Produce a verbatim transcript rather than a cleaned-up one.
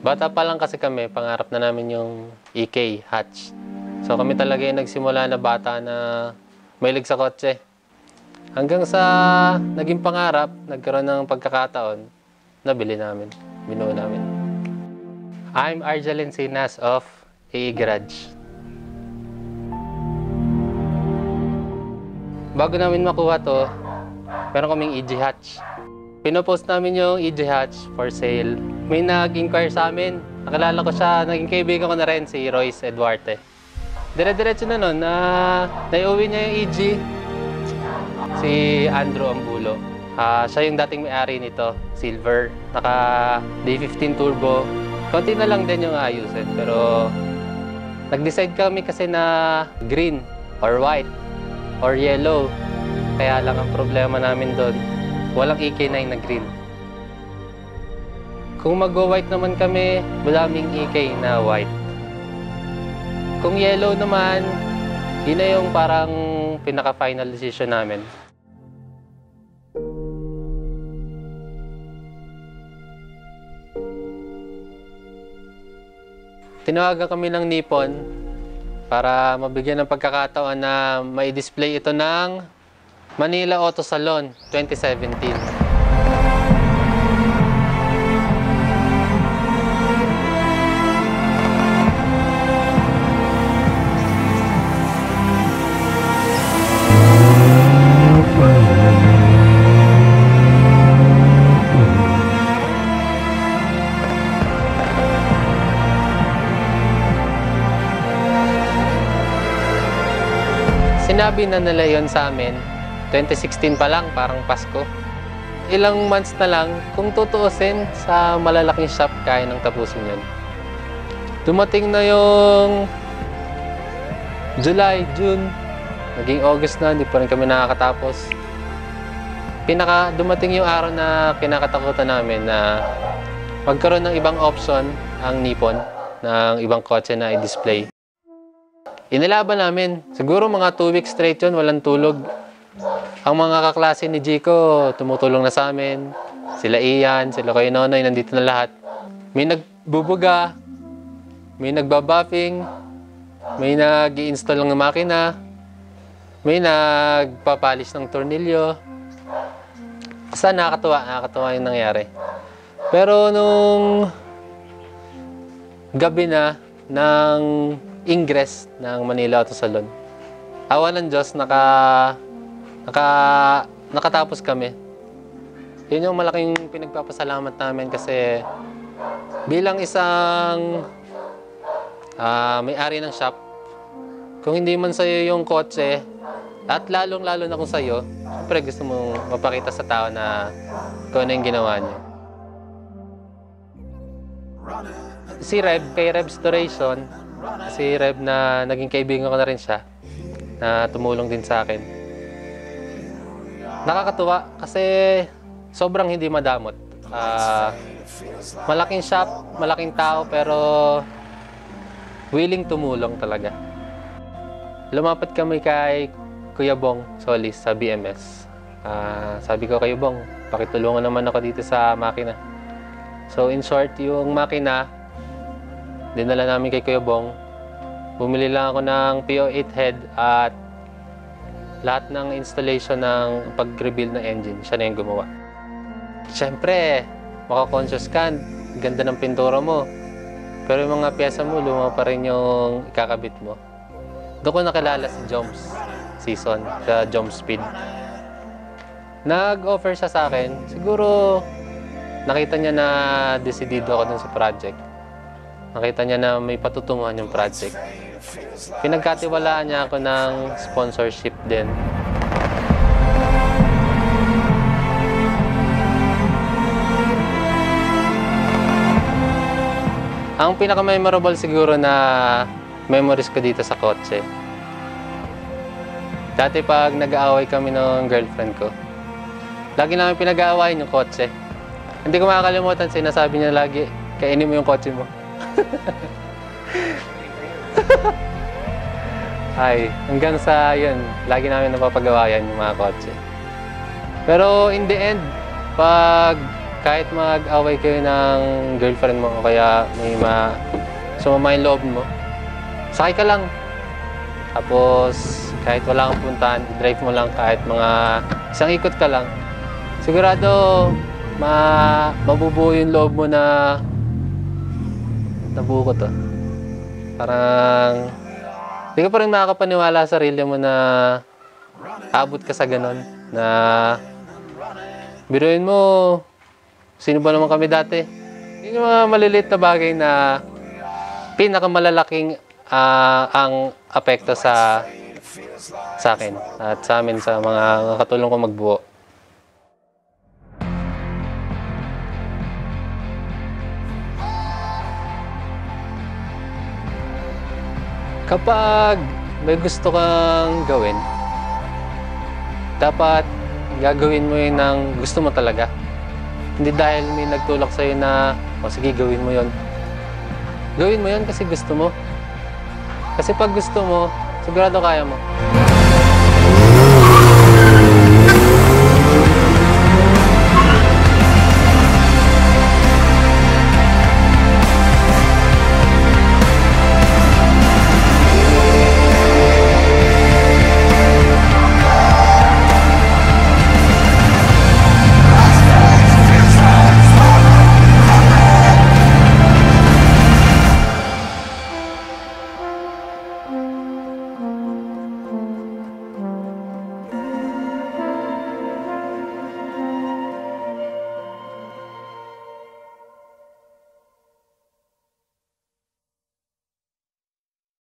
Bata pa lang kasi kami, pangarap na namin yung E K, hatch. So kami talaga yung nagsimula na bata na mahilig sa kotse. Hanggang sa naging pangarap, nagkaroon ng pagkakataon, nabili namin, binuo namin. I'm Argel Encinas of A E Garage. Bago namin makuha to, meron kaming E G hatch. Pinopost namin yung E G hatch for sale. May nag-inquire sa amin. Nakilala ko siya, naging kaibigan ko na rin, si Royce Eduarte. Dire-diretso na nun, na naiuwi niya yung E G, si Andrew Ambulo. Uh, siya yung dating may-ari nito, silver. Naka D fifteen turbo. Konti na lang din yung ayusin, pero nag-decide kami kasi na green or white or yellow. Kaya lang ang problema namin doon, walang E K nine na green. Kung mag-white naman kami, maraming E K na white. Kung yellow naman, yun na yung parang pinaka-final decision namin. Tinawagan kami ng Nippon para mabigyan ng pagkakataon na may display ito ng Manila Auto Salon twenty seventeen. Sinabi na nila yon sa amin, twenty sixteen pa lang, parang Pasko. Ilang months na lang, kung tutuusin sa malalaking shop, kaya nang tapusin yun. Dumating na yung July, June, naging August na, hindi pa rin kami nakakatapos. Pinaka, dumating yung araw na kinakatakutan namin na magkaroon ng ibang option ang Nippon, ng ibang kotse na i-display. Inilaban namin. Siguro mga two weeks straight yun, walang tulog. Ang mga kaklase ni Jico, tumutulong na sa amin. Sila Ian, sila Kuya Nonoy, nandito na lahat. May nagbubuga, may nagbabuffing, may nag-i-install ng makina, may nagpapalis ng tornilyo. Basta nakakatuwa, nakakatuwa yung nangyari. Pero nung gabi na ng ingress ng Manila Auto Salon, awa ng Diyos, naka, naka, nakatapos kami. Yun yung malaking pinagpapasalamat namin kasi bilang isang uh, may-ari ng shop, kung hindi man sa'yo yung kotse, at lalong-lalo na kung sa'yo, siyempre gusto mong mapakita sa tao na kung ano yung ginawa niyo. Si Reb, kay Reb's Duration, si Reb na naging kaibigan ko na rin siya, na tumulong din sa akin. Nakakatuwa kasi sobrang hindi madamot. Uh, malaking shop, malaking tao, pero willing tumulong talaga. Lumapat kami kay Kuya Bong Solis sa B M S. Uh, sabi ko, Kuya Bong, pakitulungan naman ako dito sa makina. So in short, yung makina, dinala namin kay Kuya Bong. Bumili lang ako ng P O eight head at lahat ng installation ng pag-rebuild ng engine, siya na yung gumawa. Siyempre, maka-conscious ka, ganda ng pintura mo. Pero yung mga pyesa mo, luma pa rin yung ikakabit mo. Doon ko nakilala si Joms Season, sa Joms Speed. Nag-offer siya sa akin. Siguro, nakita niya na decidido ako dun sa project. Nakita niya na may patutunguhan yung project. Pinagkatiwalaan niya ako ng sponsorship din. Ang pinaka-memorable siguro na memories ko dito sa kotse. Dati pag nag-aaway kami ng girlfriend ko, lagi namin pinag-aawayin yung kotse. Hindi ko makakalimutan, sinasabi niya lagi, kainin mo yung kotse mo. Ay, hanggang sa yun, lagi namin napapagawa yan yung mga kotse. Pero in the end, pag kahit mag-away kayo ng girlfriend mo o kaya may ma sumama yung loob mo, sakay ka lang. Tapos kahit wala kang puntahan, drive mo lang kahit mga isang ikot ka lang. Sigurado ma mabubuo yung loob mo na nabuo ko to. Parang hindi ka pa rin makakapaniwala sa sarili mo na abot ka sa ganon. Na biruin mo, sino ba naman kami dati? Yung mga maliliit na bagay na pinakamalalaking uh, ang apekto sa sa akin at sa amin sa mga katulong ko magbuo. Kapag may gusto kang gawin, dapat gagawin mo yun ng gusto mo talaga. Hindi dahil may nagtulak sa'yo na, o sige, gawin mo yun. Gawin mo yun kasi gusto mo. Kasi pag gusto mo, sigurado kaya mo.